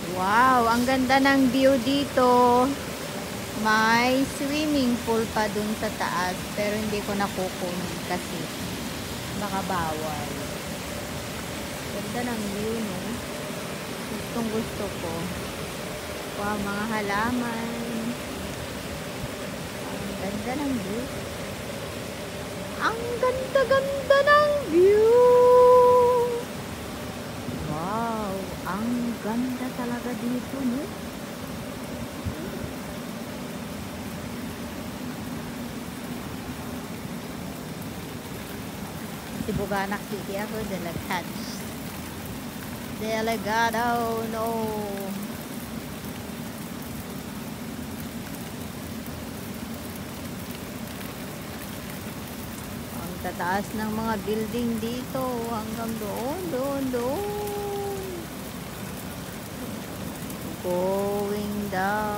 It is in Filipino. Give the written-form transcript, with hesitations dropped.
Wow, ang ganda ng view dito. May swimming pool pa dun sa taas, pero hindi ko nakukunin kasi baka bawal. Ganda ng view, no? Gustong gusto ko. Wow, mga halaman. Ang ganda ng view. Ang ganda-ganda ng view. Wow, ang ganda talaga dito, no? Si Buganak City ako, Delegado, no. Ang tataas ng mga building dito hanggang doon. Going down.